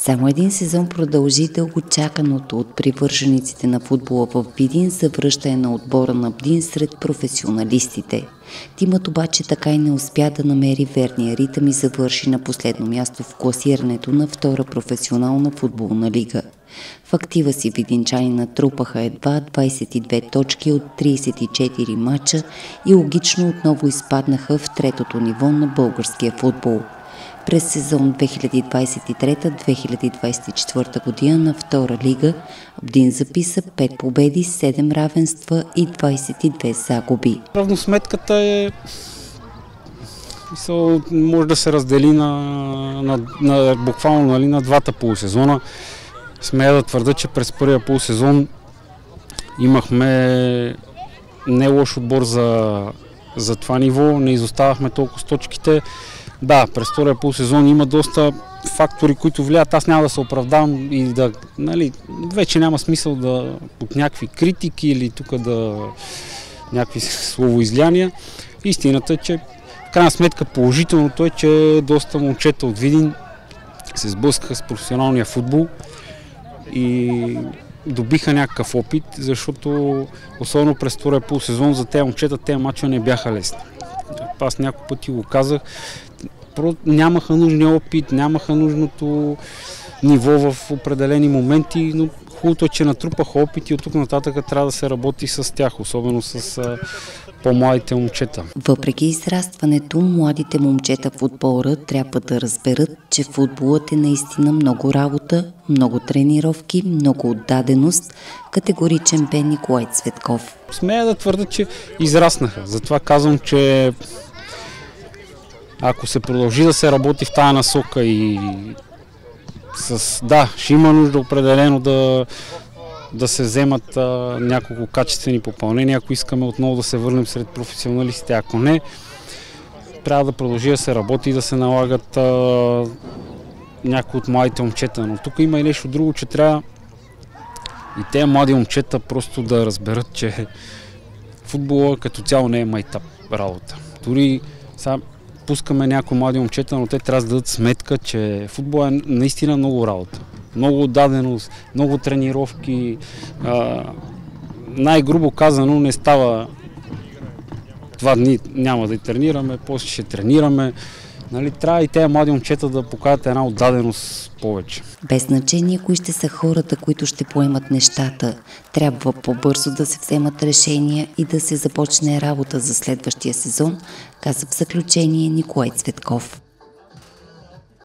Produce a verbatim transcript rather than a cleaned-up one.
Само един сезон продължи дългочаканото от привържениците на футбола в Видин завръщане на отбора на Бдин сред професионалистите. Тимът обаче така и не успя да намери верния ритъм и завърши на последно място в класирането на втора професионална футболна лига. В актива си видинчани натрупаха едва двадесет и две точки от тридесет и четири мача и логично отново изпаднаха в третото ниво на българския футбол. През сезон две хиляди двадесет и трета - две хиляди двадесет и четвърта година на втора лига Бдин записа пет победи, седем равенства и двадесет и две загуби. Равносметката е може да се раздели на, на, на буквално нали, на двата полусезона. Смея да твърда, че през първия полусезон имахме не лош отбор за, за това ниво, не изоставахме толкова с точките. Да, през втория полусезон има доста фактори, които влияят. Аз няма да се оправдавам и да, нали, вече няма смисъл да от някакви критики или тук да някакви словоизлияния. Истината е, че в крайна сметка положителното е, че доста момчета от Видин се сблъскаха с професионалния футбол и добиха някакъв опит, защото особено през втория полусезон за тези момчета тези мачове не бяха лесни. Аз няколко пъти го казах, нямаха нужния опит, нямаха нужното ниво в определени моменти, но хубавото е, че натрупаха опит и от тук нататък трябва да се работи с тях, особено с а, по-младите момчета. Въпреки израстването, младите момчета в отбора трябва да разберат, че футболът е наистина много работа, много тренировки, много отдаденост, категоричен бе Николай Цветков. Смея да твърда, че израснаха. Затова казвам, че ако се продължи да се работи в тая насока и с... Да, ще има нужда определено да, да се вземат а, няколко качествени попълнения, ако искаме отново да се върнем сред професионалистите. Ако не, трябва да продължи да се работи и да се налагат а, някои от младите момчета. Но тук има и нещо друго, че трябва и тези млади момчета просто да разберат, че футбола като цяло не е майтап работа. Дори сега пускаме някои млади момчета, но те трябва да дадат сметка, че футбол е наистина много работа. Много отдаденост, много тренировки. А, най-грубо казано не става два дни няма да тренираме, после ще тренираме. Нали, трябва и тези млади момчета да покажат една отдаденост повече. Без значение кои ще са хората, които ще поемат нещата, трябва по-бързо да се вземат решения и да се започне работа за следващия сезон, каза в заключение Николай Цветков.